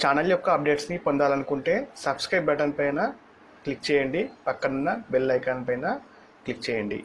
Channel యొక్క అప్డేట్స్ని పొందాలనుకుంటే subscribe button పైన క్లిక్ చేయండి, పక్కనున్న బెల్ ఐకాన్ పైన క్లిక్ చేయండి.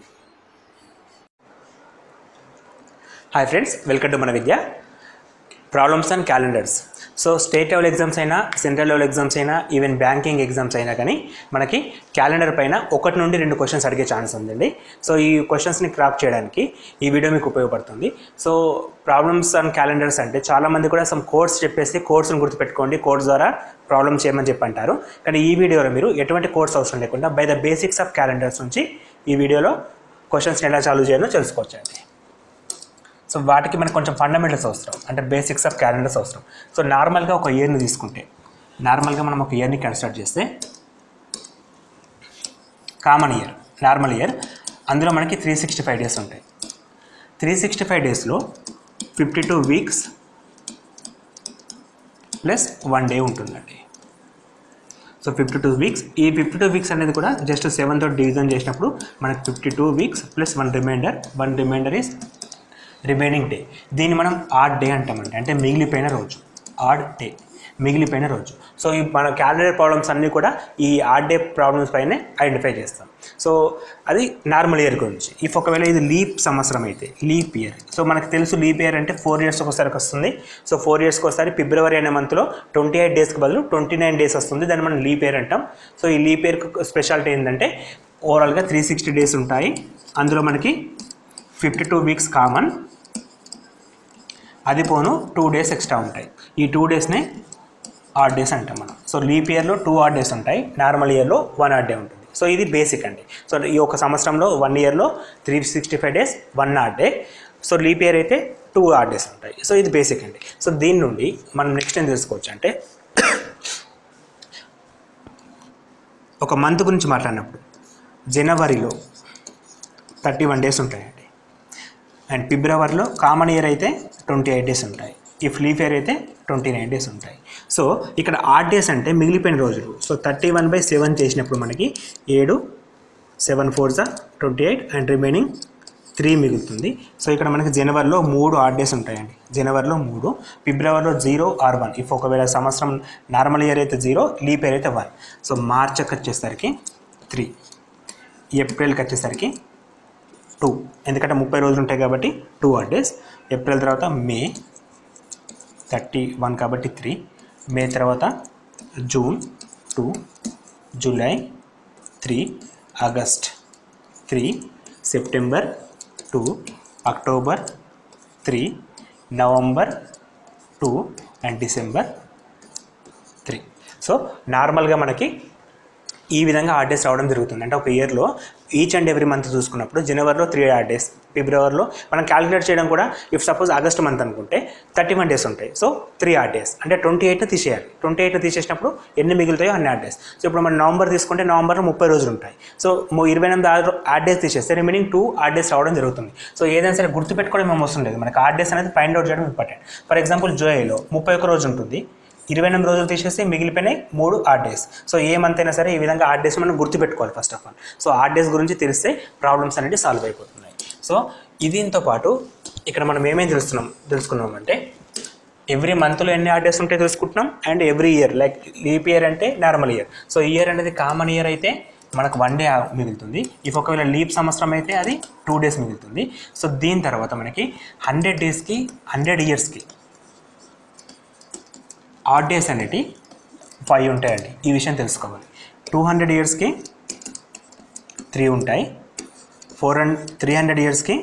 హాయ్ ఫ్రెండ్స్, వెల్కమ్ టు మన విద్య. Problems and calendars. So state level exams అయినా, సెంట్రల్ లెవెల్ ఎగ్జామ్స్ అయినా, ఈవెన్ బ్యాంకింగ్ ఎగ్జామ్స్ అయినా కానీ మనకి క్యాలెండర్ పైన 1 నుండి 2 క్వశ్చన్స్ అడిగే ఛాన్స్ ఉందండి. సో ఈ క్వశ్చన్స్ని క్రాక్ చేయడానికి ఈ వీడియో మీకు ఉపయోగపడుతుంది. సో ప్రాబ్లమ్స్ అండ్ క్యాలెండర్స్ అంటే చాలామంది కూడా సమ్ కోడ్స్ చెప్పేసి కోడ్స్ని గుర్తుపెట్టుకోండి, కోడ్స్ ద్వారా ప్రాబ్లమ్స్ చేయమని చెప్పి అంటారు. కానీ ఈ వీడియోలో మీరు ఎటువంటి కోడ్స్ అవసరం లేకుండా by the basics of calendars నుంచి ఈ వీడియోలో క్వశ్చన్స్ని ఎలా సాల్వ్ చేయాలో తెలుసుకోవచ్చండి. సో వాటికి మనకు కొంచెం ఫండమెంటల్స్ అవసరం, అంటే బేసిక్స్ ఆఫ్ క్యాలెండర్స్ అవసరం. సో నార్మల్గా ఒక ఇయర్ని తీసుకుంటే, నార్మల్గా మనం ఒక ఇయర్ని కన్సిడర్ చేస్తే కామన్ ఇయర్, నార్మల్ ఇయర్, అందులో మనకి 365 డేస్ ఉంటాయి. 365 డేస్లో 52 వీక్స్ ప్లస్ 1 డే ఉంటుందండి. సో 52 వీక్స్, ఈ 52 వీక్స్ అనేది కూడా జస్ట్ 7తో డివిజన్ చేసినప్పుడు మనకి 52 weeks plus 1 remainder is remaining day. దీన్ని మనం ఆడ్ డే అంటామండి, అంటే మిగిలిపోయిన రోజు, ఆడ్ డే, మిగిలిపోయిన రోజు. సో ఈ మన క్యాలెండర్ ప్రాబ్లమ్స్ అన్నీ కూడా ఈ ఆడ్ డే ప్రాబ్లమ్స్ పైనే ఐడెంటిఫై చేస్తాం. సో అది నార్మల్ ఇయర్ గురించి. ఇఫ్ ఒకవేళ ఇది లీప్ సంవత్సరం అయితే లీప్ ఇయర్. సో మనకు తెలుసు లీప్ ఇయర్ అంటే 4 ఇయర్స్కి ఒకసారి వస్తుంది. సో 4 ఇయర్స్కి ఒకసారి ఫిబ్రవరి అనే మంత్లో 28 డేస్కి బదులు 29 డేస్ వస్తుంది. దాన్ని మనం లీప్ ఇయర్ అంటాం. సో ఈ లీప్ ఇయర్ స్పెషాలిటీ ఏంటంటే ఓవరాల్గా 360 డేస్ ఉంటాయి. అందులో మనకి 52 వీక్స్ కామన్, అది పోను 2 డేస్ ఎక్స్ట్రా ఉంటాయి. ఈ 2 డేస్నే ఆడ్ డేస్ అంటాం మనం. సో లీప్ ఇయర్లో 2 ఆడ్ డేస్ ఉంటాయి, నార్మల్ ఇయర్లో 1 ఆడ్ డే ఉంటుంది. సో ఇది బేసిక్ అండి. సో ఈ ఒక సంవత్సరంలో 1 ఇయర్లో 365 days, 1 odd day. So leap year అయితే 2 ఆడ్ డేస్ ఉంటాయి. సో ఇది బేసిక్ అండి. సో దీని నుండి మనం నెక్స్ట్ ఏం తెలుసుకోవచ్చు అంటే, ఒక మంత్ గురించి మాట్లాడినప్పుడు జనవరిలో 31 డేస్ ఉంటాయండి. అండ్ ఫిబ్రవరిలో కామన్ ఇయర్ అయితే 28 డేస్ ఉంటాయి. ఇఫ్ లీప్ ఇయర్ అయితే 29 డేస్ ఉంటాయి. సో ఇక్కడ ఆడ్ డేస్ అంటే మిగిలిపోయిన రోజులు. సో 31/7 చేసినప్పుడు మనకి 7, 7 4 28 అండ్ రిమైనింగ్ 3 మిగులుతుంది. సో ఇక్కడ మనకి జనవరిలో 3 ఆడ్ డేస్ ఉంటాయండి. జనవరిలో 3, ఫిబ్రవరిలో 0 or 1. ఇఫ్ ఒకవేళ సంవత్సరం నార్మల్ ఇయర్ అయితే 0, లీప్ ఇయర్ అయితే 1. సో మార్చ్కి వచ్చేసరికి 3, ఏప్రిల్కి వచ్చేసరికి 2, ఎందుకంటే 30 రోజులు ఉంటాయి కాబట్టి 2 ఆడ్ డేస్. ఏప్రిల్ తర్వాత మే 31 కాబట్టి 3, మే తర్వాత June 2, July 3, August 3, September 2, October 3, November 2 and December 3. So నార్మల్గా మనకి ఈ విధంగా ఆడ్ డేస్ రావడం జరుగుతుంది. అంటే ఒక ఇయర్లో ఈచ్ అండ్ ఎవ్రీ మంత్ చూసుకున్నప్పుడు జనవరిలో 3 ఆడ్ డేస్, ఫిబ్రవరిలో మనం క్యాలిక్యులేట్ చేయడం కూడా ఇఫ్ సపోజ్ ఆగస్ట్ మంత్ అనుకుంటే 31 డేస్ ఉంటాయి. సో 3 ఆడ్ డేస్, అంటే 28ని తీసేయాలి. 28ని తీసేసినప్పుడు ఎన్ని మిగులుతాయో అన్ని ఆడ్ డేస్. సో ఇప్పుడు మనం నవంబర్ తీసుకుంటే నవంబర్లో 30 రోజులు ఉంటాయి. సో 28 ఆడ్ డేస్ తీసేస్తే రిమైనింగ్ 2 ఆడ్ డేస్ రావడం జరుగుతుంది. సో ఏదైనా సరే గుర్తుపెట్టుకోవడం ఏం అవసరం లేదు, మనకి ఆడ్ డేస్ అనేది ఫైండ్ అవుట్ చేయడం ఇంపార్టెంట్. ఫర్ ఎగ్జాంపుల్ జూలైలో 31 రోజు ఉంటుంది, 28 రోజులు తీసేసి మిగిలిపోయినాయి 3 ఆడ్ డేస్. సో ఏ మంత్ అయినా సరే ఈ విధంగా ఆడ్ డేస్ మనం గుర్తుపెట్టుకోవాలి first of all. So odd days గురించి తెలిస్తే ప్రాబ్లమ్స్ అనేది సాల్వ్ అయిపోతున్నాయి. సో దీంతో పాటు ఇక్కడ మనం ఏమేమి తెలుసుకున్నాం అంటే ఎవ్రీ మంత్లో ఎన్ని ఆడ్ డేస్ ఉంటాయో తెలుసుకుంటున్నాం. And every year, like leap year అంటే నార్మల్ ఇయర్. సో ఇయర్ అనేది కామన్ ఇయర్ అయితే మనకు 1 డే మిగులుతుంది. ఇఫ్ ఒకవేళ లీప్ సంవత్సరం అయితే అది 2 డేస్ మిగులుతుంది. సో దీని తర్వాత మనకి 100 డేస్కి 100 ఇయర్స్కి ఆడ్ డేస్ అనేవి 5 ఉంటాయండి. ఈ విషయం తెలుసుకోవాలి. 200 ఇయర్స్కి 3 ఉంటాయి, 300 ఇయర్స్కి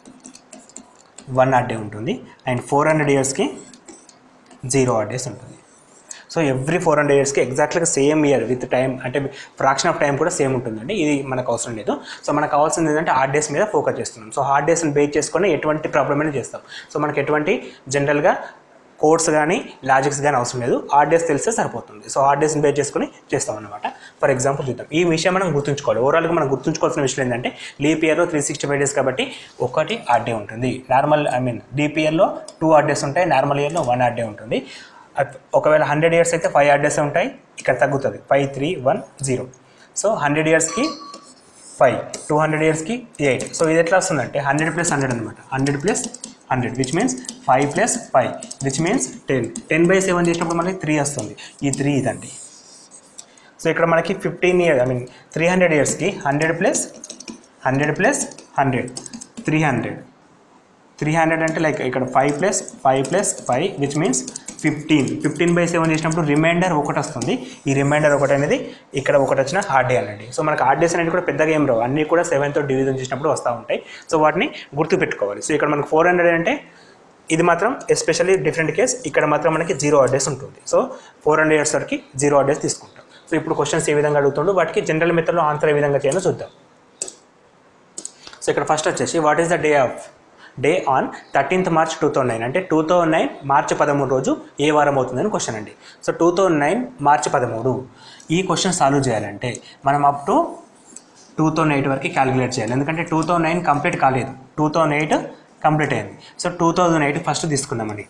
1 ఆడ్ డే ఉంటుంది, అండ్ 400 ఇయర్స్కి 0 ఆడ్ డేస్ ఉంటుంది. సో ఎవ్రీ 400 ఇయర్స్కి ఎగ్జాక్ట్గా సేమ్ ఇయర్ విత్ టైం, అంటే ఫ్రాక్షన్ ఆఫ్ టైం కూడా సేమ్ ఉంటుందండి. ఇది మనకు అవసరం లేదు. సో మనకు కావాల్సింది ఏంటంటే ఆడ్ డేస్ మీద ఫోకస్ చేస్తున్నాం. సో హార్డ్ డేస్ని బేస్ చేసుకొని ఎటువంటి ప్రాబ్లమ్ అయినా చేస్తాం. సో మనకి ఎటువంటి జనరల్గా కోడ్స్ కానీ లాజిక్స్ కానీ అవసరం లేదు, ఆడ్ డేస్ తెలిస్తే సరిపోతుంది. సో ఆడ్ డేస్ని బేస్ చేసుకుని చేస్తాం అనమాట. ఫర్ ఎగ్జాంపుల్ చూద్దాం. ఈ విషయం మనం గుర్తుంచుకోవాలి. ఓవరాల్గా మనం గుర్తుంచుకోవాల్సిన విషయం ఏంటంటే లీప్ ఇయర్లో 365 డేస్ కాబట్టి 1 ఆడ్ డే ఉంటుంది. లీప్ ఇయర్లో 2 ఆడ్ డేస్ ఉంటాయి, నార్మల్ ఇయర్లో 1 ఆడ్ డే ఉంటుంది. ఒకవేళ 100 ఇయర్స్ అయితే 5 ఆడ్ డేస్ ఉంటాయి, ఇక్కడ తగ్గుతుంది 5 3 1 0. సో 100 ఇయర్స్కి 5, 200 ఇయర్స్కి 8. సో ఇది ఎట్లా వస్తుందంటే 100 + 100 అనమాట. 100 + 100 విచ్ మీన్స్ 5 + 5 విచ్ మీన్స్ 10. 10/7 చేసినప్పుడు మనకి 3 వస్తుంది. ఈ 3 ఇదండి. సో ఇక్కడ మనకి 15 ఇయర్స్ 300 ఇయర్స్కి 100 + 100 + 100 300. 300 అంటే లైక్ ఇక్కడ 5 + 5 + 5 విచ్ మీన్స్ 15. 15/7 చేసినప్పుడు రిమైండర్ 1 వస్తుంది. ఈ రిమైండర్ 1 అనేది ఇక్కడ 1 వచ్చిన హార్డ్ డే అనండి. సో మనకు హార్డ్ డేస్ అనేది కూడా పెద్దగా ఏం రావు, అన్నీ కూడా 7తో డివిజన్ చేసినప్పుడు వస్తూ ఉంటాయి. సో వాటిని గుర్తుపెట్టుకోవాలి. సో ఇక్కడ మనకు 400 అంటే ఇది మాత్రం ఎస్పెషల్లీ డిఫరెంట్ కేస్. ఇక్కడ మాత్రం మనకి 0 హార్డ్ డేస్ ఉంటుంది. సో 400 ఇయర్స్ వరకు 0 హార్డ్ డేస్ తీసుకుంటాం. సో ఇప్పుడు క్వశ్చన్స్ ఏ విధంగా అడుగుతుండో వాటికి జనరల్ మెథడ్లో ఆన్సర్ ఏ విధంగా చేయాలో చూద్దాం. సో ఇక్కడ ఫస్ట్ వచ్చేసి what is the day on 13th March 2009 అంటే 2009 మార్చి 13 రోజు ఏ వారం అవుతుందని క్వశ్చన్ అండి. సో 2009 మార్చి 13 ఈ క్వశ్చన్ సాల్వ్ చేయాలంటే మనం అప్ టు 2008 వరకు క్యాలిక్యులేట్ చేయాలి. ఎందుకంటే 2009 కంప్లీట్ కాలేదు, 2008 కంప్లీట్ అయింది. సో 2008 ఫస్ట్ తీసుకుందామండి.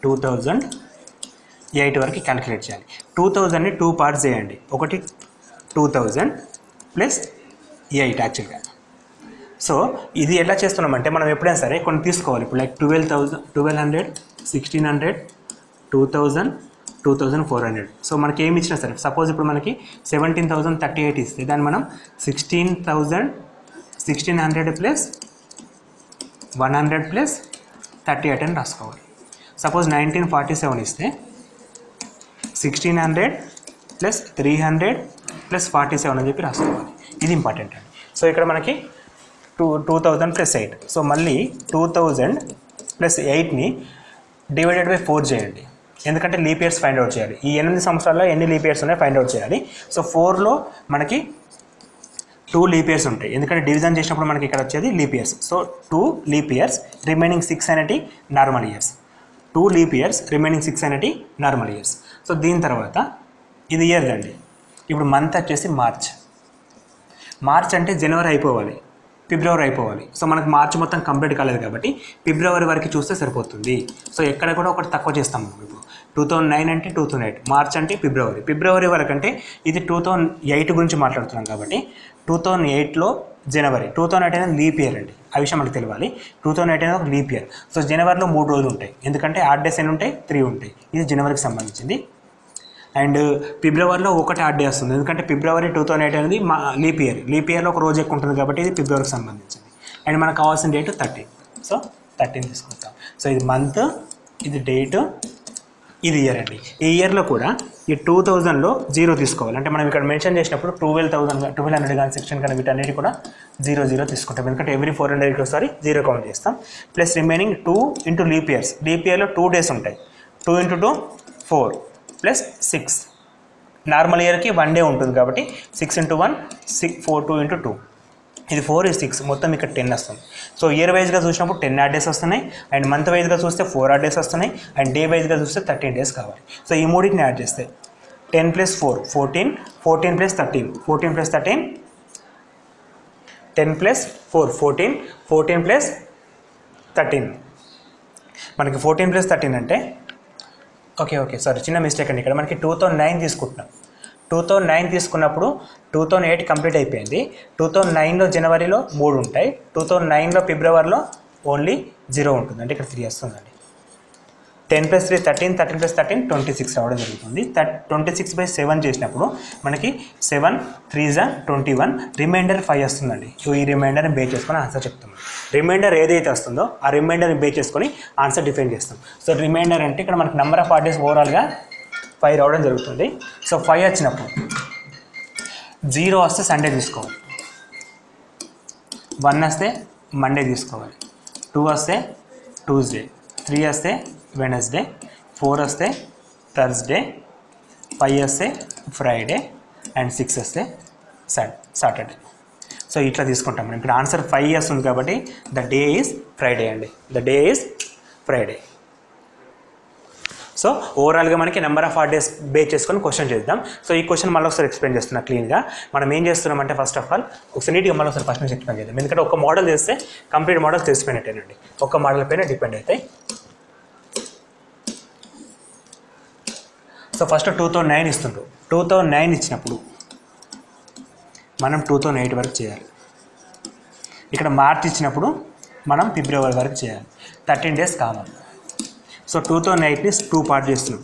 2008 వరకు క్యాలిక్యులేట్ చేయాలి. 2000ని 2 పార్ట్స్ చేయండి. ఒకటి 2000 + 8 యాక్చువల్గా. సో ఇది ఎలా చేస్తున్నామంటే మనం ఎప్పుడైనా సరే కొన్ని తీసుకోవాలి. ఇప్పుడు లైక్ 1200 1600 2000 2400. సో మనకి ఏమి ఇచ్చినా సరే సపోజ్ ఇప్పుడు మనకి 17,038 ఇస్తే దాన్ని మనం 1600 + 100 + 38 అని రాసుకోవాలి. సపోజ్ 1947 ఇస్తే 1600 + 300 + 47 అని చెప్పి రాసుకోవాలి. ఇది ఇంపార్టెంట్ అండి. సో ఇక్కడ మనకి 2000 + 8. సో మళ్ళీ 2000 + 8ని డివైడెడ్ బై 4 చేయండి. ఎందుకంటే లీప్ ఇయర్స్ ఫైండ్ అవుట్ చేయాలి. ఈ 8 సంవత్సరాల్లో ఎన్ని లీప్ ఇయర్స్ ఉన్నాయో ఫైండ్ అవుట్ చేయాలి. సో 4లో మనకి 2 లీప్ ఇయర్స్ ఉంటాయి. ఎందుకంటే డివిజన్ చేసినప్పుడు మనకి ఇక్కడ వచ్చేది leap years. So 2 leap years, remaining 6 అనేటి normal years. 2 leap years, remaining 6 అనేటి నార్మల్ ఇయర్స్. సో దీని తర్వాత ఇది ఇయర్ అండి. ఇప్పుడు మంత్ వచ్చేసి మార్చ్ అంటే జనవరి అయిపోవాలి, ఫిబ్రవరి అయిపోవాలి. సో మనకు మార్చి మొత్తం కంప్లీట్ కాలేదు కాబట్టి ఫిబ్రవరి వరకు చూస్తే సరిపోతుంది. సో ఎక్కడ కూడా ఒకటి తక్కువ చేస్తాం మనం. ఇప్పుడు 2009 అంటే 2008, మార్చ్ అంటే ఫిబ్రవరి వరకు అంటే ఇది 2008 గురించి మాట్లాడుతున్నాం కాబట్టి 2008లో జనవరి. 2008 అనేది లీప్ ఇయర్ అండి, ఆ విషయం మనకు తెలియాలి. 2008 అనేది ఒక లీప్ ఇయర్. సో జనవరిలో 3 రోజులు ఉంటాయి. ఎందుకంటే హార్డ్ డేస్ ఎన్ని ఉంటాయి? 3 ఉంటాయి. ఇది జనవరికి సంబంధించింది. అండ్ ఫిబ్రవరిలో 1 హార్డ్ డే వస్తుంది. ఎందుకంటే ఫిబ్రవరి 2008 అనేది లీప్ ఇయర్లో ఒక రోజు ఎక్కువ ఉంటుంది కాబట్టి ఇది ఫిబ్రవరికి సంబంధించింది. అండ్ మనకు కావాల్సిన డేట్ 13. సో 13 తీసుకుంటాం. సో ఇది మంత్, ఇది డేట్, ఇది ఇయర్ అండి. ఈ ఇయర్లో కూడా ఈ 2000లో 0 తీసుకోవాలి. అంటే మనం ఇక్కడ మెన్షన్ చేసినప్పుడు 1200 కానీ సెక్షన్ కానీ వీటన్నిటి కూడా 0 తీసుకుంటాం. ఎందుకంటే ఎవ్రీ 400కి ఒకసారి 0 కౌంట్ చేస్తాం. Plus remaining 2 into leap years. Leap ఇయర్లో 2 డేస్ ఉంటాయి. 2 × 2 4 + 6. నార్మల్ ఇయర్కి 1 డే ఉంటుంది కాబట్టి 6 × 1 6 4 2 × 2 ఇది 4 ఇది 6 మొత్తం ఇక్కడ 10 వస్తుంది. సో ఇయర్ వైజ్గా చూసినప్పుడు 10 హార్డ్ డేస్ వస్తున్నాయి. అండ్ మంత్ వైజ్గా చూస్తే 4 హార్డ్ డేస్ వస్తున్నాయి. అండ్ డే వైజ్గా చూస్తే 13 డేస్ కావాలి. సో ఈ మూడింటిని యాడ్ చేస్తే 10 + 4 14, 14 + 13 14 + 13 10 + 4 14, 14 + 13 మనకి 14 + 13 అంటే ఓకే సారీ చిన్న మిస్టేక్ అండి. ఇక్కడ మనకి 2009 తీసుకుంటున్నాం. 2009 తీసుకున్నప్పుడు 2008 కంప్లీట్ అయిపోయింది. 2009లో జనవరిలో 3 ఉంటాయి. 2009లో ఫిబ్రవరిలో ఓన్లీ 0 ఉంటుంది. అంటే ఇక్కడ 3 వస్తుందండి. 10 + 3 13, 13 + 13 26 రావడం జరుగుతుంది. 26/7 చేసినప్పుడు మనకి 7 3 21 రిమైండర్ 5 వస్తుందండి. సో ఈ రిమైండర్ని బేస్ చేసుకొని ఆన్సర్ చెప్తాం. రిమైండర్ ఏదైతే వస్తుందో ఆ రిమైండర్ని బేస్ చేసుకొని ఆన్సర్ డిఫైన్ చేస్తాం. సో రిమైండర్ అంటే ఇక్కడ మనకి నెంబర్ ఆఫ్ హార్డ్ డేస్ ఓవరాల్గా 5 రావడం జరుగుతుంది. సో 5 వచ్చినప్పుడు 0 వస్తే సండే తీసుకోవాలి, 1 వస్తే మండే తీసుకోవాలి, 2 వస్తే ట్యూస్డే, 3 వస్తే వెనస్డే, 4 వస్తే థర్స్డే, 5 వస్తే ఫ్రైడే అండ్ 6 వస్తే సాటర్డే. సో ఇట్లా తీసుకుంటాం మనం. ఇక్కడ ఆన్సర్ 5 వస్తుంది కాబట్టి ద డే ఈజ్ ఫ్రైడే అండి. The day is Friday. So ఓవరాల్గా మనకి number of odd days base చేసుకొని క్వశ్చన్ చేద్దాం. సో ఈ క్వశ్చన్ మళ్ళీ ఒకసారి ఎక్స్ప్లెయిన్ చేస్తున్నా క్లీన్గా. మనం ఏం చేస్తున్నామంటే ఫస్ట్ ఆఫ్ ఆల్ ఒకసారి నీట్గా మళ్ళీ ఒకసారి ఫస్ట్ నుంచి ఎక్స్ప్లెయిన్ చేద్దాం. ఎందుకంటే ఒక మోడల్ చేస్తే కంప్లీట్ మోడల్ తెలిసిపోయినట్టేనండి. ఒక మోడల్ పైన డిపెండ్ అవుతాయి. So first 2009 ఇస్తుండ్రు. 2009 ఇచ్చినప్పుడు మనం 2008 వరకు చేయాలి. ఇక్కడ మార్చ్ ఇచ్చినప్పుడు మనం ఫిబ్రవరి వరకు చేయాలి. 13 days కామన్. సో 2008ని 2 పార్ట్ చేస్తున్నాం.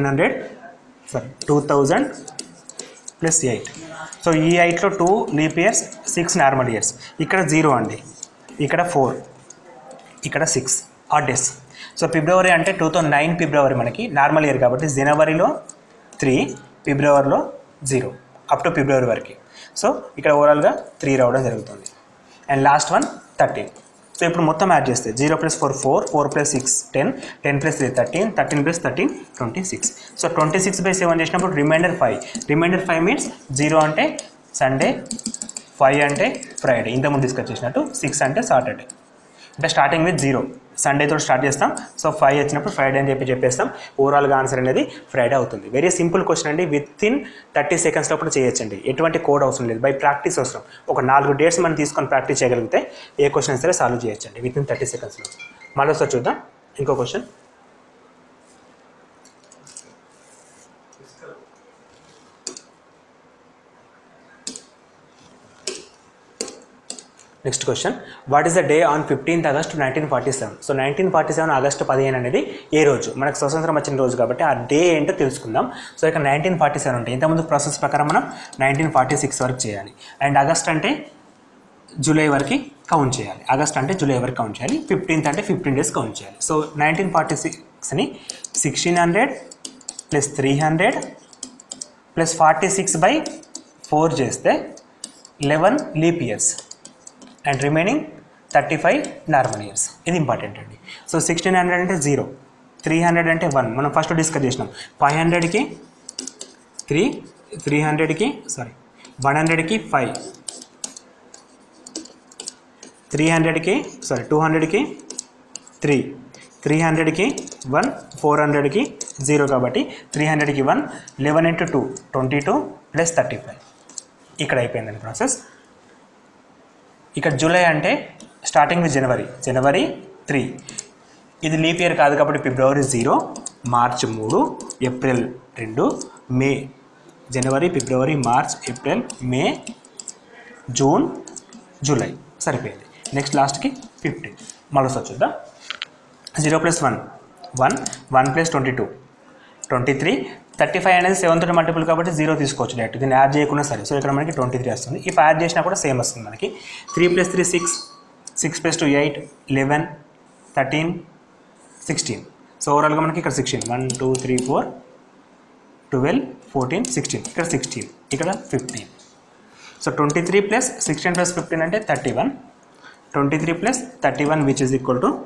2000 ప్లస్ 8. సో ఈ 8లో 2 లీప్ ఇయర్స్, 6 నార్మల్ ఇయర్స్. ఇక్కడ 0 అండి, ఇక్కడ 4, ఇక్కడ 6 ఆడ్ డేస్. సో ఫిబ్రవరి అంటే 2009 ఫిబ్రవరి మనకి నార్మల్ ఇయర్ కాబట్టి జనవరిలో 3, ఫిబ్రవరిలో 0 అప్ టు ఫిబ్రవరి వరకు. సో ఇక్కడ ఓవరాల్గా 3 రావడం జరుగుతుంది. And last one 13. సో ఇప్పుడు మొత్తం యాడ్ చేస్తే 0 + 4 4, 4 + 6 10, 10 + 3 13, 13 + 13 26. సో 26/7 చేసినప్పుడు రిమైండర్ 5. రిమైండర్ 5 మీన్స్ 0 అంటే సండే, 5 అంటే ఫ్రైడే, ఇంతకుముందు డిస్కస్ చేసినట్టు, 6 అంటే సాటర్డే. అంటే స్టార్టింగ్ విత్ 0 సండేతో స్టార్ట్ చేస్తాం. సో 5 వచ్చినప్పుడు ఫ్రైడే అని చెప్పేస్తాం. ఓవరాల్గా ఆన్సర్ అనేది ఫ్రైడే అవుతుంది. వెరీ సింపుల్ క్వశ్చన్ అండి. విత్ ఇన్ 30 seconds లోపల చేయొచ్చండి. ఎటువంటి కోడ్ అవసరం లేదు, బై ప్రాక్టీస్ అవసరం. ఒక 4 days మనం తీసుకొని ప్రాక్టీస్ చేయగలిగితే ఏ క్వశ్చన్ సరే సాల్వ్ చేయొచ్చండి విత్ ఇన్ 30 secondsలో. మళ్ళీ ఒకసారి చూద్దాం ఇంకో క్వశ్చన్. Next question, what is the day on 15th August 1947? సో 1947 ఆగస్టు 15 అనేది ఏ రోజు? మనకు స్వతంత్రం వచ్చిన రోజు కాబట్టి ఆ డే ఏంటో తెలుసుకుందాం. సో ఇక్కడ 1947 అంటే ఇంతకుముందు ప్రాసెస్ ప్రకారం మనం 1946 వరకు చేయాలి. అండ్ ఆగస్ట్ అంటే జూలై వరకు కౌంట్ చేయాలి. ఆగస్ట్ అంటే జూలై వరకు కౌంట్ చేయాలి. 15th అంటే 15 days కౌంట్ చేయాలి. సో 1946ని 1600 + 300 + 46/4 చేస్తే 11 leap years and remaining 35 normal years. ఇది ఇంపార్టెంట్ అండి. సో 1600 అంటే 0, 300 అంటే 1. మనం ఫస్ట్ డిస్కస్ చేసినాం. 500కి 3, 300కి 100కి 5, 300కి 200కి 3, 300కి 1, 400కి 0 కాబట్టి 300కి 1, 11 × 2 22 + 35. ఇక్కడ అయిపోయిందండి ప్రాసెస్. ఇక్కడ జూలై అంటే స్టార్టింగ్ విత్ జనవరి 3. ఇది లీప్ ఇయర్ కాదు కాబట్టి February 0, March 3, April 2, May, January, February, March, April, May, June, July. సరిపోయింది. నెక్స్ట్ లాస్ట్కి 15. మళ్ళీ చూద్దాం. 0 + 1 1, 1 + 22 23, 35 అనేది 7తో మల్టిపుల్ కాబట్టి 0 తీసుకోవచ్చు డైరెక్ట్. దీన్ని యాడ్ చేయకుండా సరే. సో ఇక్కడ మనకి 23 వస్తుంది. ఇఫ్ యాడ్ చేసినా కూడా సేమ్ వస్తుంది మనకి. 3 + 3 6, 6 + 2 8, 11, 13, 16. సో ఓవరాల్గా మనకి ఇక్కడ 16, 1 2 3 4 12 14 16, ఇక్కడ 16, ఇక్కడ 15. సో 23 + 16 + 15 అంటే 31, 23 + 31 which is equal to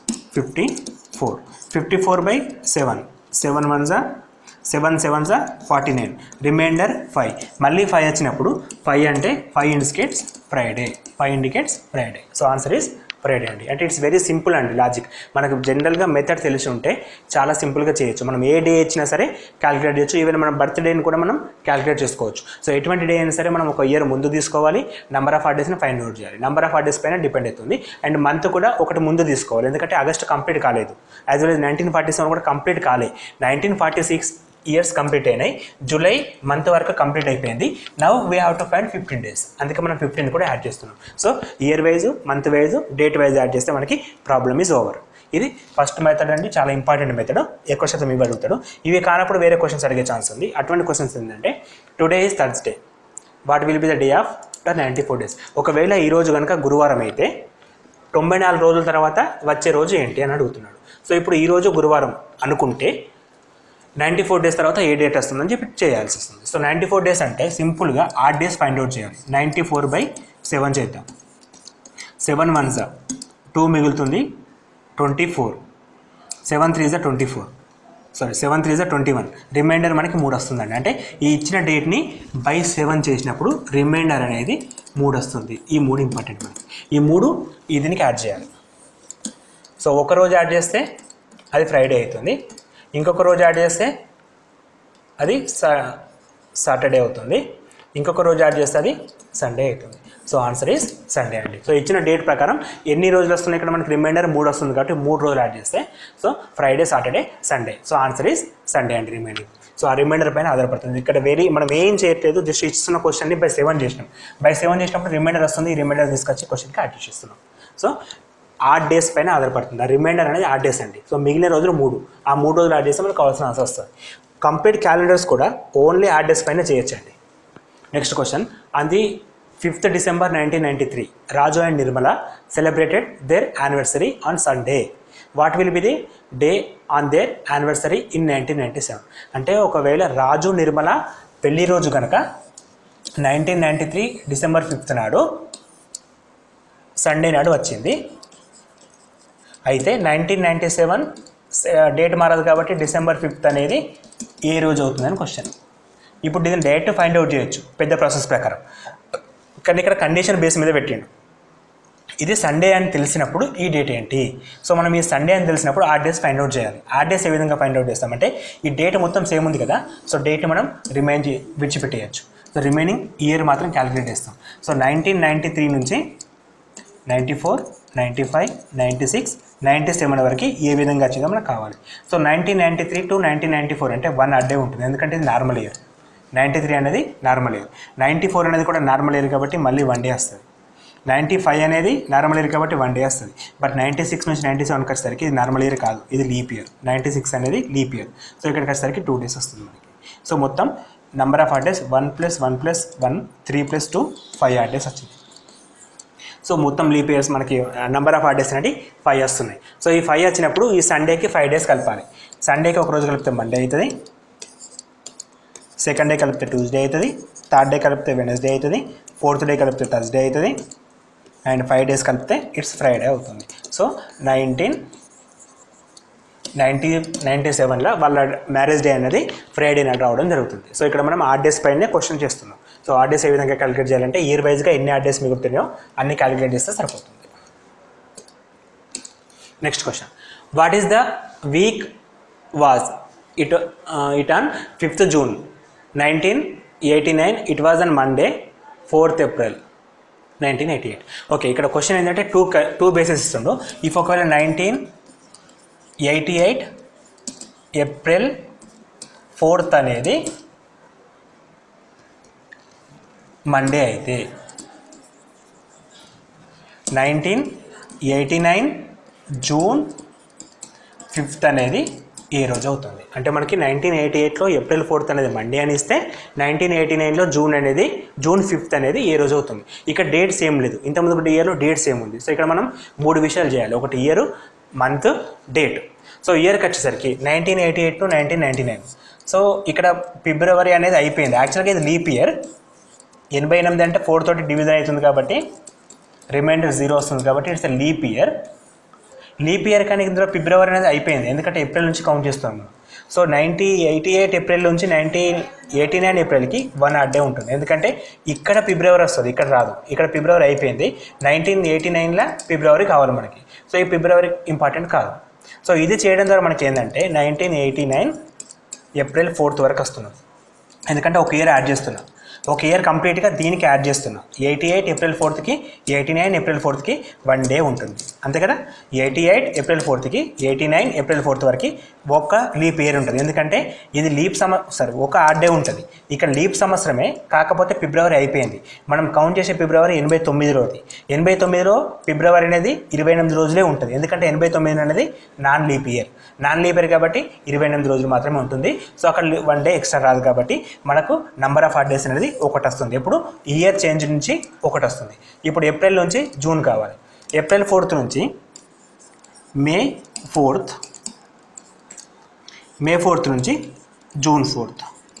54. 54/7, 7 1s 7 7s 49, remainder 5. మళ్ళీ 5 వచ్చినప్పుడు 5 అంటే 5 indicates Friday, 5 indicates Friday. So answer is Friday అండి. అంటే ఇట్స్ వెరీ సింపుల్ అండి లాజిక్. మనకు జనరల్గా మెథడ్ తెలిసి ఉంటే చాలా సింపుల్గా చేయొచ్చు. మనం ఏ డే ఇచ్చినా సరే క్యాలిక్యులేట్ చేయొచ్చు. ఈవెన్ మనం బర్త్డేని కూడా మనం క్యాలిక్యులేట్ చేసుకోవచ్చు. సో ఎటువంటి డే అయినా సరే మనం ఒక ఇయర్ ముందు తీసుకోవాలి. నెంబర్ ఆఫ్ డేస్ని ఫైండ్ అవుట్ చేయాలి. నెంబర్ ఆఫ్ డేస్ పైన డిపెండ్ అవుతుంది. అండ్ మంత్ కూడా ఒకటి ముందు తీసుకోవాలి. ఎందుకంటే ఆగస్ట్ కంప్లీట్ కాలేదు. యాజ్ వెల్ as 1947 కూడా కంప్లీట్ కాలే. 1946 ఇయర్స్ కంప్లీట్ అయినాయి. జూలై మంత్ వరకు కంప్లీట్ అయిపోయింది. Now we have to find 15 days. అందుకే మనం 15 కూడా యాడ్ చేస్తున్నాం. So year wise, month wise, date wise add చేస్తే మనకి ప్రాబ్లమ్ ఈజ్ ఓవర్. ఇది ఫస్ట్ మెథడ్ అండి, చాలా ఇంపార్టెంట్ మెథడ్. ఎక్కువ శాతం ఇవి అడుగుతాడు. ఇవి కానప్పుడు వేరే క్వశ్చన్స్ అడిగే ఛాన్స్ ఉంది. అటువంటి క్వశ్చన్స్ ఏంటంటే today is Thursday, what will be the day of the 94 days. ఒకవేళ ఈరోజు కనుక గురువారం అయితే 94 రోజుల తర్వాత వచ్చే రోజు ఏంటి అని అడుగుతున్నాడు. సో ఇప్పుడు ఈరోజు గురువారం అనుకుంటే 94 days తర్వాత ఏ డేట్ వస్తుందని చెప్పి చేయాల్సి వస్తుంది. సో 94 days అంటే సింపుల్గా ఆ డేస్ ఫైండ్ అవుట్ చేయాలి. 94/7 చేద్దాం. 7 1s 2 మిగులుతుంది 24, 7 3s 24, 7 3s 21, రిమైండర్ మనకి 3 వస్తుందండి. అంటే ఈ ఇచ్చిన డేట్ని బై 7 చేసినప్పుడు రిమైండర్ అనేది 3 వస్తుంది. ఈ 3 ఇంపార్టెంట్ మనకి. ఈ 3 ఈ దీనికి యాడ్ చేయాలి. సో ఒక రోజు యాడ్ చేస్తే అది ఫ్రైడే అవుతుంది. ఇంకొక రోజు యాడ్ చేస్తే అది సాటర్డే అవుతుంది. ఇంకొక రోజు యాడ్ చేస్తే అది సండే అవుతుంది. సో ఆన్సర్ ఈజ్ సండే అండి. సో ఇచ్చిన డేట్ ప్రకారం ఎన్ని రోజులు వస్తున్నాయి ఇక్కడ మనకి రిమైండర్ 3 వస్తుంది కాబట్టి 3 రోజులు యాడ్ చేస్తే so Friday, Saturday, Sunday. So answer is Sunday అండి రిమైండింగ్. సో ఆ రిమైండర్ పైన ఆధారపడుతుంది. ఇక్కడ మనం ఏం చేయట్లేదు, జస్ట్ ఇస్తున్న క్వశ్చన్ని బై 7 చేసినాం. బై 7 చేసినప్పుడు రిమైండర్ వస్తుంది, ఈ రిమైండర్ తీసుకొచ్చి క్వశ్చన్కి యాడ్ చేస్తున్నాం. సో ఆడ్ డేస్ పైన ఆధారపడుతుంది. ఆ రిమైండర్ అనేది ఆడ్ డేస్ అండి. సో మిగిలిన రోజులు 3, ఆ 3 రోజులు యాడ్ చేస్తే మనకు కావాల్సిన ఆన్సర్ వస్తుంది. కంప్లీట్ క్యాలెండర్స్ కూడా ఓన్లీ ఆడ్ డేస్ పైన చేయొచ్చండి. Next question, on the 5th December 1993 Raju and Nirmala celebrated their anniversary on Sunday. What will be the day on their anniversary in 1997? అంటే ఒకవేళ రాజు నిర్మల పెళ్లి రోజు కనుక 1993 December 5th నాడు సండే నాడు వచ్చింది. అయితే 1997 డేట్ మారదు కాబట్టి December 5th అనేది ఏ రోజు అవుతుందని క్వశ్చన్. ఇప్పుడు దీన్ని డైరెక్ట్ ఫైండ్ అవుట్ చేయొచ్చు పెద్ద ప్రాసెస్ ప్రకారం, కానీ ఇక్కడ కండిషన్ బేస్ మీద పెట్టిండు. ఇది సండే అని తెలిసినప్పుడు ఈ డేట్ ఏంటి? సో మనం ఈ సండే అని తెలిసినప్పుడు ఆ డేస్ ఫైండ్ అవుట్ చేయాలి. ఆ డేస్ ఏ విధంగా ఫైండ్ అవుట్ చేస్తామంటే ఈ డేట్ మొత్తం సేమ్ ఉంది కదా, సో డేట్ని మనం విడిచిపెట్టేయచ్చు. సో రిమైనింగ్ ఇయర్ మాత్రం క్యాలిక్యులేట్ చేస్తాం. సో 1993 నుంచి 94, 95, 96, 97 వరకు ఏ విధంగా వచ్చిందో మనకు కావాలి. సో 1993 to 1994 అంటే 1 అడ్డే ఉంటుంది, ఎందుకంటే ఇది నార్మల్ ఇయర్. 93 అనేది నార్మల్ ఇయర్, 94 అనేది కూడా నార్మల్ ఇయర్ కాబట్టి మళ్ళీ 1 డే వస్తుంది. 95 అనేది నార్మల్ ఇయర్ కాబట్టి 1 డే వస్తుంది. బట్ 96 నుంచి 97 వచ్చేసరికి ఇది నార్మల్ ఇయర్ కాదు, ఇది లీప్ ఇయర్. 96 అనేది లీప్ ఇయర్. సో ఇక్కడికి వచ్చేసరికి 2 డేస్ వస్తుంది మనకి. సో మొత్తం number of odd days 1 + 1 + 1 3 + 2 5 odd days వచ్చింది. సో మొత్తం లీప్ ఇయర్స్ మనకి నెంబర్ ఆఫ్ ఆడ్ డేస్ అనేది 5 వస్తున్నాయి. సో ఈ 5 వచ్చినప్పుడు ఈ సండేకి 5 డేస్ కలపాలి. సండేకి ఒక రోజు కలిపితే మండే అవుతుంది, సెకండ్ డే కలిపితే ట్యూస్డే అవుతుంది, థర్డ్ డే కలిపితే వెనస్డే అవుతుంది, ఫోర్త్ డే కలిపితే థర్స్డే అవుతుంది, అండ్ 5 డేస్ కలిపితే ఇట్స్ ఫ్రైడే అవుతుంది. సో 1997లో వాళ్ళ మ్యారేజ్ డే అనేది ఫ్రైడే నాడు రావడం జరుగుతుంది. సో ఇక్కడ మనం ఆడ్ డేస్ పైనే క్వశ్చన్ చేస్తున్నాం. సో ఆడ్ డేస్ ఏ విధంగా క్యాలిక్యులేట్ చేయాలంటే ఇయర్ వైజ్గా ఎన్ని ఆడ్ డేస్ మిగులుతున్నాయో అన్ని క్యాలిక్యులేట్ చేస్తే సరిపోతుంది. Next question, what is the week was it on 5th June 1989? It was on Monday 4th April 1988. Okay, ఇక్కడ క్వశ్చన్ ఏంటంటే టూ బేసెస్ ఇస్తుండో. ఇఫ్ ఒకవేళ 1988 April 4th అనేది మండే అయితే 1989 June 5th అనేది ఏ రోజు అవుతుంది. అంటే మనకి 1988లో April 4th అనేది మండే అని ఇస్తే 1989లో June 5th అనేది ఏ రోజు అవుతుంది. ఇక్కడ డేట్ సేమ్ లేదు, ఇంతకుముందు ఇయర్లో డేట్ సేమ్ ఉంది. సో ఇక్కడ మనం 3 విషయాలు చేయాలి. ఒకటి ఇయర్, మంత్, డేట్. సో ఇయర్కి వచ్చేసరికి 1988 to 1999. సో ఇక్కడ ఫిబ్రవరి అనేది అయిపోయింది. యాక్చువల్గా ఇది లీప్ ఇయర్. 88 అంటే 4 తోటి డివిజన్ అవుతుంది కాబట్టి రిమైండర్ 0 వస్తుంది కాబట్టి it's leap year. Leap year కానీ ఇందులో ఫిబ్రవరి అనేది అయిపోయింది, ఎందుకంటే ఏప్రిల్ నుంచి కౌంట్ చేస్తాం. సో 1988 ఏప్రిల్ నుంచి 1989 ఏప్రిల్కి 1 ఆడ్ డే ఉంటుంది, ఎందుకంటే ఇక్కడ ఫిబ్రవరి వస్తుంది, ఇక్కడ రాదు. ఇక్కడ ఫిబ్రవరి అయిపోయింది, 1989లో ఫిబ్రవరి కావాలి మనకి. సో ఈ ఫిబ్రవరి ఇంపార్టెంట్ కాదు. సో ఇది చేయడం ద్వారా మనకి ఏంటంటే 1989 April 4th వరకు వస్తున్నాం, ఎందుకంటే ఒక ఇయర్ యాడ్ చేస్తున్నాం. ఒక ఇయర్ కంప్లీట్గా దీనికి యాడ్ చేస్తున్నాం. 88 April 4th 89 April 4th 1 day ఉంటుంది, అంతే కదా. 88 April 4th 89 April 4th వరకు ఒక లీప్ ఇయర్ ఉంటుంది, ఎందుకంటే ఇది ఒక ఆడ్ డే ఉంటుంది. ఇక్కడ లీప్ సంవత్సరమే, కాకపోతే ఫిబ్రవరి అయిపోయింది. మనం కౌంట్ చేసే ఫిబ్రవరి 89 రోజు. 89లో ఫిబ్రవరి అనేది 28 రోజులే ఉంటుంది, ఎందుకంటే 89 అనేది నాన్ లీప్ ఇయర్ కాబట్టి 28 రోజులు మాత్రమే ఉంటుంది. సో అక్కడ 1 డే ఎక్స్ట్రా రాదు కాబట్టి మనకు నంబర్ ఆఫ్ ఆడ్ డేస్ అనేది 1 వస్తుంది. ఇప్పుడు ఇయర్ చేంజ్ నుంచి 1 వస్తుంది. ఇప్పుడు ఏప్రిల్ నుంచి జూన్ కావాలి. April 4th నుంచి May 4th, May 4th నుంచి June 4th.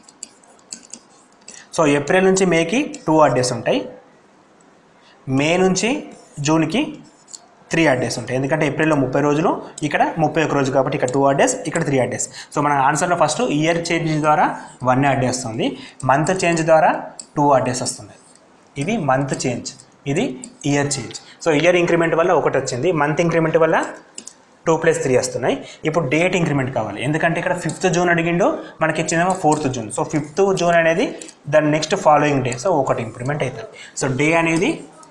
సో ఏప్రిల్ నుంచి మేకి 2 ఆడ్ డేస్ ఉంటాయి, మే నుంచి జూన్కి 3 ఆడ్ డేస్ ఉంటాయి, ఎందుకంటే ఏప్రిల్లో 30 రోజులు, ఇక్కడ 31 రోజు కాబట్టి ఇక్కడ 2 ఆడ్ డేస్, ఇక్కడ 3 ఆడ్ డేస్. సో మన ఆన్సర్లో ఫస్ట్ ఇయర్ చేంజ్ ద్వారా 1 ఆడ్ డే వస్తుంది, మంత్ చేంజ్ ద్వారా 2 ఆడ్ డేస్ వస్తుంది. ఇది మంత్ చేంజ్, ఇది year change. So year increment వల్ల 1 వచ్చింది, మంత్ ఇంక్రిమెంట్ వల్ల 2 + 3 వస్తున్నాయి. ఇప్పుడు డేట్ ఇంక్రిమెంట్ కావాలి, ఎందుకంటే ఇక్కడ 5th June అడిగిండో, మనకి ఇచ్చిందేమో 4th June. So 5th June అనేది దాని next following day, so 1 improvement అవుతుంది. సో డే అనేది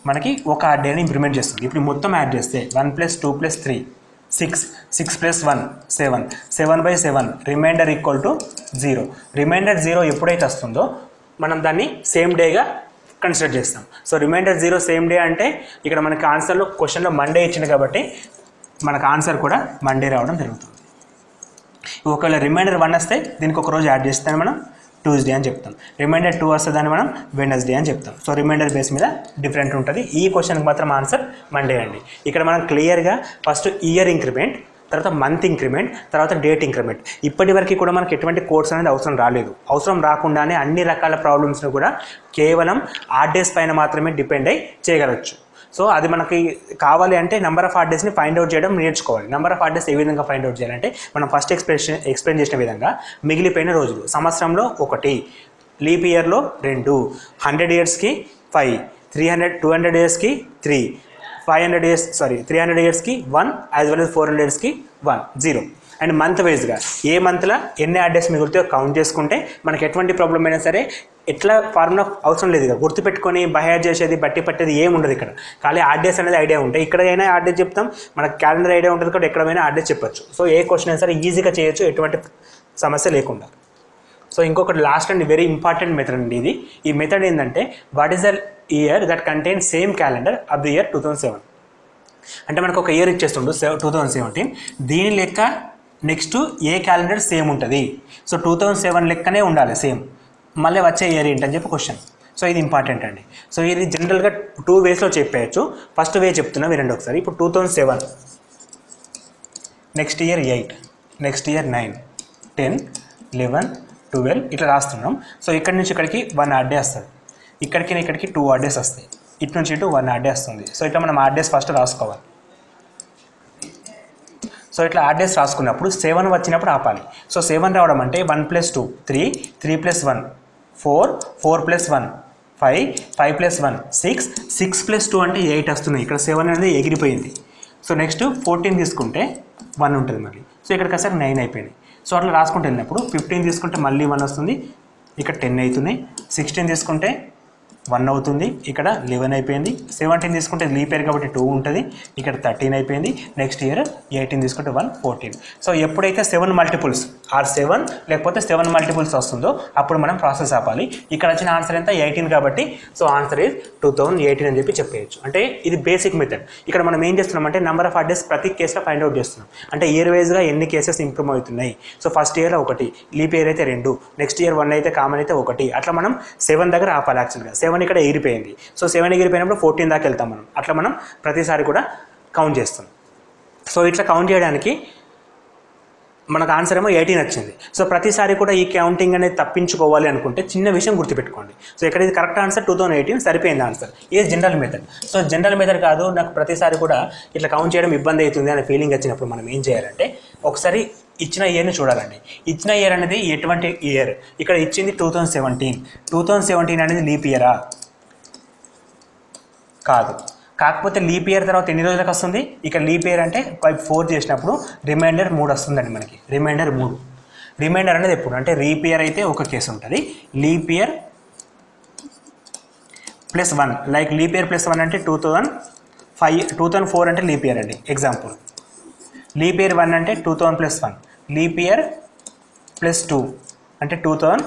మనకి ఒక ఆడ్ డేని ఇంప్లిమెంట్ చేస్తుంది. ఇప్పుడు మొత్తం యాడ్ చేస్తే 1 + 2 + 3 6, 6 + 1 7, 7/7 రిమైండర్ ఈక్వల్ టు 0. రిమైండర్ 0 ఎప్పుడైతే వస్తుందో మనం దాన్ని సేమ్ డేగా కన్సిడర్ చేస్తాం. సో రిమైండర్ 0 సేమ్ డే అంటే ఇక్కడ మనకి ఆన్సర్లో క్వశ్చన్లో మండే ఇచ్చింది కాబట్టి మనకు ఆన్సర్ కూడా మండే రావడం జరుగుతుంది. ఒకవేళ రిమైండర్ 1 వస్తే దీనికి ఒక రోజు యాడ్ చేస్తే మనం ట్యూస్డే అని చెప్తాం. రిమైండర్ 2 వస్తే దాన్ని మనం వెడ్నెస్డే అని చెప్తాం. సో రిమైండర్ బేస్ మీద డిఫరెంట్ ఉంటుంది. ఈ క్వశ్చన్కి మాత్రం ఆన్సర్ మండే అండి. ఇక్కడ మనం క్లియర్గా ఫస్ట్ ఇయర్ ఇంక్రిమెంట్, తర్వాత మంత్ ఇంక్రిమెంట్, తర్వాత డేట్ ఇంక్రిమెంట్. ఇప్పటి వరకు కూడా మనకి ఎటువంటి కోడ్స్ అనేది అవసరం రాలేదు. అవసరం రాకుండానే అన్ని రకాల ప్రాబ్లమ్స్ని కూడా కేవలం ఆడ్ డేస్ పైన మాత్రమే డిపెండ్ అయ్యి చేయగలచ్చు. సో అది మనకి కావాలి అంటే నెంబర్ ఆఫ్ ఆడ్ డేస్ని ఫైండ్ అవుట్ చేయడం నేర్చుకోవాలి. నెంబర్ ఆఫ్ ఆడ్ డేస్ ఏ విధంగా ఫైండ్ అవుట్ చేయాలంటే మనం ఫస్ట్ ఎక్స్ప్లెయిన్ చేసిన విధంగా మిగిలిపోయిన రోజులు, సంవత్సరంలో 1, లీప్ ఇయర్లో 2, 100 ఇయర్స్కి 5, 200 ఇయర్స్కి 3, 300 ఇయర్స్కి 1, యాజ్ వెల్ as 400 ఇయర్స్కి 1, 0. అండ్ మంత్ వైజ్గా ఏ మంత్లో ఎన్ని ఆడ్ డేస్ మిగులుతాయో కౌంట్ చేసుకుంటే మనకి ఎటువంటి ప్రాబ్లం అయినా సరే ఎట్లా ఫార్ములా అవసరం లేదు. ఇక గుర్తుపెట్టుకొని బయర్ చేసేది బట్టి పట్టేది ఏమి ఉండదు. ఇక్కడ ఖాళీ ఆడ్ డేస్ అనేది ఐడియా ఉంటాయి. ఎక్కడైనా ఆడ్ డేస్ చెప్తాం, మనకు క్యాలెండర్ ఐడియా ఉంటుంది కాబట్టి ఎక్కడైనా ఆడ్ డేస్ చెప్పచ్చు. సో ఏ క్వశ్చన్ అయినా సరే ఈజీగా చేయొచ్చు, ఎటువంటి సమస్య లేకుండా. సో ఇంకొకటి last and very important method అండి ఇది. ఈ మెథడ్ ఏంటంటే what is the year that contain same calendar of the year 2007. అంటే మనకు ఒక ఇయర్ ఇచ్చేస్తుండు 2017. దీని లెక్క నెక్స్ట్ ఏ క్యాలెండర్ సేమ్ ఉంటుంది. సో 2007 లెక్కనే ఉండాలి సేమ్. మళ్ళీ వచ్చే ఇయర్ ఏంటని చెప్పి క్వశ్చన్. సో ఇది ఇంపార్టెంట్ అండి. సో ఇది జనరల్గా 2 వేస్లో చెప్పేయచ్చు. ఫస్ట్ వే చెప్తున్నా వినండి ఒకసారి. ఇప్పుడు 2007, నెక్స్ట్ ఇయర్ 8, నెక్స్ట్ ఇయర్ 9, 10, 11, 12 ఇట్లా రాస్తున్నాం. సో ఇక్కడి నుంచి ఇక్కడికి 1 ఆడ్ డే వస్తుంది. ఇక్కడికి 2 ఆడ్ డేస్ వస్తాయి. ఇటు నుంచి ఇటు 1 ఆడ్ డే వస్తుంది. సో ఇట్లా మనం ఆడ్ డేస్ ఫస్ట్ రాసుకోవాలి. సో ఇట్లా ఆడ్ డేస్ రాసుకున్నప్పుడు 7 వచ్చినప్పుడు ఆపాలి. సో 7 రావడం అంటే 1 + 2 3, 3 + 1 4, 4 + 1 5, 5 + 1 6, 6 + 2 అంటే 8 వస్తున్నాయి. ఇక్కడ 7 అనేది ఎగిరిపోయింది. సో నెక్స్ట్ 14 తీసుకుంటే 1 ఉంటుంది మళ్ళీ. సో ఇక్కడికి అసలు 9 అయిపోయినాయి. సో అట్లా రాసుకుంటూ వెళ్ళినప్పుడు 15 తీసుకుంటే మళ్ళీ 1 వస్తుంది. ఇక్కడ 10 అవుతున్నాయి. 16 తీసుకుంటే 1 అవుతుంది. ఇక్కడ 11 అయిపోయింది. 17 తీసుకుంటే లీప్ ఇయర్ కాబట్టి 2 ఉంటుంది. ఇక్కడ 13 అయిపోయింది. నెక్స్ట్ ఇయర్ 18 తీసుకుంటే 1, 14. సో ఎప్పుడైతే 7 మల్టిపుల్స్ ఆర్ 7 లేకపోతే 7 మల్టిపుల్స్ వస్తుందో అప్పుడు మనం ప్రాసెస్ ఆపాలి. ఇక్కడ వచ్చిన ఆన్సర్ ఎంత 18 కాబట్టి సో ఆన్సర్ ఈజ్ 2018 అని చెప్పి చెప్పేయచ్చు. అంటే ఇది బేసిక్ మెథడ్. ఇక్కడ మనం ఏం చేస్తున్నామంటే నెంబర్ ఆఫ్ ఆడ్ డేస్ ప్రతి కేసులో ఫైండ్ అవుట్ చేస్తున్నాం. అంటే ఇయర్ వైజ్గా ఎన్ని కేసెస్ ఇంప్రూవ్ అవుతున్నాయి. సో ఫస్ట్ ఇయర్లో 1, లీప్ ఇయర్ అయితే 2, నెక్స్ట్ ఇయర్ 1 అయితే కామన్ అయితే 1, అట్లా మనం 7 దగ్గర ఆపాలి. యాక్చువల్గా 7 ఇక్కడ ఎగిరిపోయింది. సో 7 ఎగిరిపోయినప్పుడు 14 దాకా వెళ్తాం మనం. అట్లా మనం ప్రతిసారి కూడా కౌంట్ చేస్తాం. సో ఇట్లా కౌంట్ చేయడానికి మనకు ఆన్సర్ ఏమో 18 వచ్చింది. సో ప్రతిసారి కూడా ఈ కౌంటింగ్ అనేది తప్పించుకోవాలి అనుకుంటే చిన్న విషయం గుర్తుపెట్టుకోండి. సో ఇక్కడ ఇది కరెక్ట్ ఆన్సర్ 2018 సరిపోయింది ఆన్సర్. ఇది general method. So general method కాదు, నాకు ప్రతిసారి కూడా ఇట్లా కౌంట్ చేయడం ఇబ్బంది అవుతుంది అనే ఫీలింగ్ వచ్చినప్పుడు మనం ఏం చేయాలంటే ఒకసారి ఇచ్చిన ఇయర్ని చూడాలండి. ఇచ్చిన ఇయర్ అనేది ఎటువంటి ఇయర్. ఇక్కడ ఇచ్చింది 2017 అనేది లీప్ ఇయరా? కాదు. కాకపోతే లీప్ ఇయర్ తర్వాత ఎన్ని రోజులకు వస్తుంది? ఇక్కడ లీప్ ఇయర్ అంటే 4 చేసినప్పుడు రిమైండర్ 3 వస్తుందండి మనకి. రిమైండర్ 3. రిమైండర్ అనేది ఎప్పుడు అంటే లీప్ ఇయర్ అయితే ఒక కేసు ఉంటుంది. Leap year +1 like leap year +1 అంటే 2004 అంటే లీప్ ఇయర్ అండి ఎగ్జాంపుల్. లీప్ ఇయర్ 1 అంటే 2000 + 1. లీప్ ఇయర్ +2 అంటే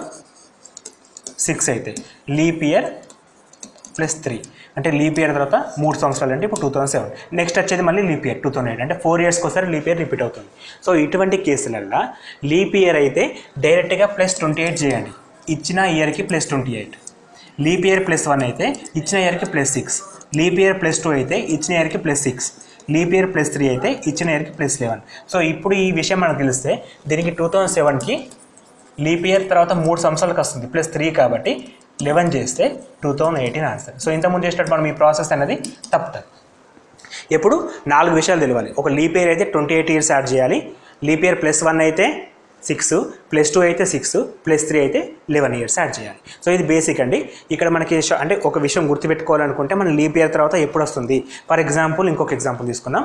2006 అయితే. లీప్ ఇయర్ +3 అంటే లీప్ ఇయర్ తర్వాత 3 సంవత్సరాలు అంటే ఇప్పుడు 2007. నెక్స్ట్ వచ్చేది మళ్ళీ లీప్ ఇయర్ 2008 అంటే 4 ఇయర్స్కి ఒకసారి లీప్ ఇయర్ రిపీట్ అవుతుంది. సో ఇటువంటి కేసులల్లో లీప్ ఇయర్ అయితే డైరెక్ట్గా +28 చేయండి. ఇచ్చిన ఇయర్కి +28. లీప్ ఇయర్ +1 అయితే ఇచ్చిన ఇయర్కి +6. లీప్ ఇయర్ +2 అయితే ఇచ్చిన ఇయర్కి +6. లీప్ ఇయర్ +3 అయితే ఇచ్చిన ఇయర్కి +11. సో ఇప్పుడు ఈ విషయం మనకు తెలిస్తే దీనికి 2007కి లీప్ ఇయర్ తర్వాత 3 సంవత్సరాలకు వస్తుంది +3 కాబట్టి 11 చేస్తే 2018 ఆన్సర్. సో ఇంతకుముందు చేసినట్టు మనం ఈ ప్రాసెస్ అనేది తప్పుతుంది. ఎప్పుడు 4 విషయాలు తెలియాలి. ఒక లీప్ ఇయర్ అయితే 28 ఇయర్స్ యాడ్ చేయాలి. లీప్ ఇయర్ +1 అయితే 6, +2 అయితే 6, +3 అయితే 11 ఇయర్స్ యాడ్ చేయాలి. సో ఇది బేసిక్ అండి. ఇక్కడ మనకి అంటే ఒక విషయం గుర్తుపెట్టుకోవాలనుకుంటే మన లీప్ ఇయర్ తర్వాత ఎప్పుడు వస్తుంది. ఫర్ ఎగ్జాంపుల్ ఇంకొక ఎగ్జాంపుల్ తీసుకుందాం.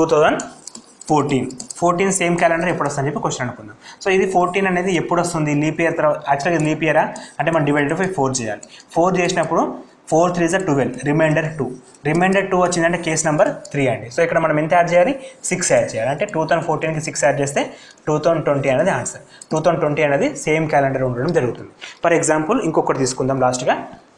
2014 సేమ్ క్యాలెండర్ ఎప్పుడు వస్తుందని చెప్పి క్వశ్చన్ అనుకుందాం. సో ఇది 14 అనేది ఎప్పుడు వస్తుంది లీప్ ఇయర్ తర్వాత. యాక్చువల్గా లీప్ ఇయరా అంటే మనం డివైడెడ్ బై 4 చేయాలి. 4 చేసినప్పుడు 4 3 12, రిమైండర్ 2. రిమైండర్ 2 వచ్చిందంటే కేస్ నెంబర్ 3 అండి. సో ఇక్కడ మనం ఎంత యాడ్ చేయాలి? 6 యాడ్ చేయాలి. అంటే 2014కి 6 యాడ్ చేస్తే 2020 అనేది ఆన్సర్. 2020 అనేది సేమ్ క్యాలెండర్ ఉండడం జరుగుతుంది. ఫర్ ఎగ్జాంపుల్ ఇంకొకటి తీసుకుందాం లాస్ట్గా,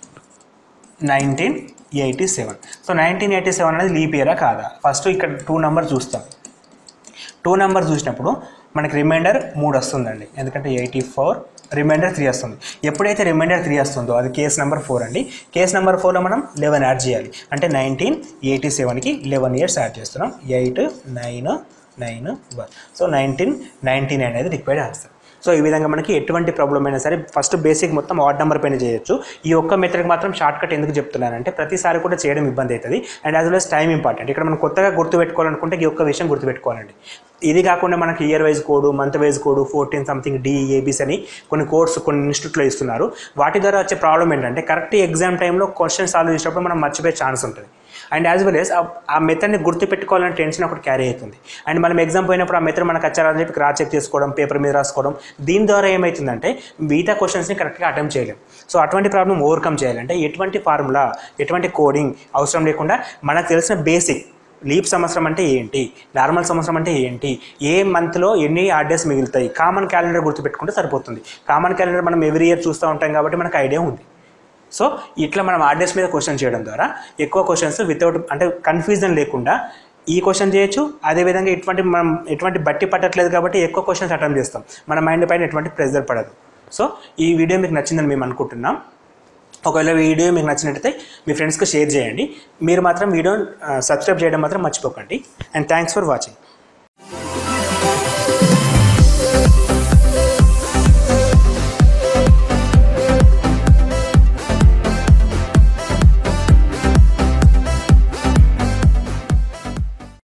1987. సో 1987 అనేది లీప్ ఇయరా కాదా? ఫస్ట్ ఇక్కడ 2 నెంబర్ చూస్తాం. 2 నెంబర్ చూసినప్పుడు మనకి రిమైండర్ 3 వస్తుందండి, ఎందుకంటే 84, రిమైండర్ 3 వస్తుంది. ఎప్పుడైతే రిమైండర్ 3 వస్తుందో అది కేస్ నెంబర్ 4 అండి. కేస్ నెంబర్ 4లో మనం 11 యాడ్ చేయాలి. అంటే 1987కి 11 ఇయర్స్ యాడ్ చేస్తున్నాం. 8 9 9 1. సో 1999 అనేది రిక్వైర్డ్ ఆన్సర్. సో ఈ విధంగా మనకి ఎటువంటి ప్రాబ్లం అయినా సరే ఫస్ట్ బేసిక్ మొత్తం ఆడ్ నెంబర్ పైన చేయొచ్చు. ఈ ఒక్క మెథడ్కి మాత్రం షార్ట్ కట్ ఎందుకు చెప్తున్నానంటే ప్రతిసారి కూడా చేయడం ఇబ్బంది అవుతుంది. And as well as time important. ఇక్కడ మనం కొత్తగా గుర్తుపెట్టుకోవాలనుకుంటే ఈ ఒక్క విషయం గుర్తుపెట్టుకోవాలండి. ఇది కాకుండా మనకి year wise code, month wise code, 14 something DEABs అని కొన్ని కోడ్స్ కొన్ని ఇన్స్టిట్యూట్లో ఇస్తున్నారు. వాటి ద్వారా వచ్చే ప్రాబ్లం ఏంటంటే కరెక్ట్ ఎగ్జామ్ టైంలో క్వశ్చన్ సాల్వ్ చేసేటప్పుడు మనం మర్చిపోయే ఛాన్స్ ఉంటుంది. అండ్ యాజ్ వెల్ as ఆ మెథడ్ని గుర్తుపెట్టుకోవాలని టెన్షన్ ఒకటి క్యారీ అవుతుంది. అండ్ మనం ఎగ్జామ్ పోయినప్పుడు ఆ మెథడ్ మనకు వచ్చారని చెప్పి క్రాస్ చెక్ చేసుకోవడం, పేపర్ మీద రాసుకోవడం, దీని ద్వారా ఏమవుతుందంటే మిగతా క్వశ్చన్స్ని కరెక్ట్గా అటెంప్ట్ చేయలేం. సో అటువంటి ప్రాబ్లం ఓవర్కమ్ చేయాలంటే ఎటువంటి ఫార్ములా, ఎటువంటి కోడింగ్ అవసరం లేకుండా మనకు తెలిసిన బేసిక్ లీప్ సంవత్సరం అంటే ఏంటి, నార్మల్ సంవత్సరం అంటే ఏంటి, ఏ మంత్లో ఎన్ని ఆడ్ డేస్ మిగులుతాయి, కామన్ క్యాలెండర్ గుర్తుపెట్టుకుంటే సరిపోతుంది. కామన్ క్యాలెండర్ మనం ఎవ్రీ ఇయర్ చూస్తూ ఉంటాం కాబట్టి మనకు ఐడియా ఉంది. సో ఇట్లా మనం ఆడ్ డేస్ మీద క్వశ్చన్ చేయడం ద్వారా ఎక్కువ క్వశ్చన్స్ వితౌట్ అంటే కన్ఫ్యూజన్ లేకుండా ఈ క్వశ్చన్ చేయొచ్చు. అదేవిధంగా మనం ఎటువంటి బట్టి పట్టట్లేదు కాబట్టి ఎక్కువ క్వశ్చన్స్ అటెంప్ట్ చేస్తాం. మన మైండ్ పైన ఎటువంటి ప్రెజర్ పడదు. సో ఈ వీడియో మీకు నచ్చిందని మేము అనుకుంటున్నాం. ఒకవేళ వీడియో మీకు నచ్చినట్టయితే మీ ఫ్రెండ్స్కి షేర్ చేయండి. మీరు మాత్రం వీడియోని సబ్స్క్రైబ్ చేయడం మాత్రం మర్చిపోకండి. And thanks for watching.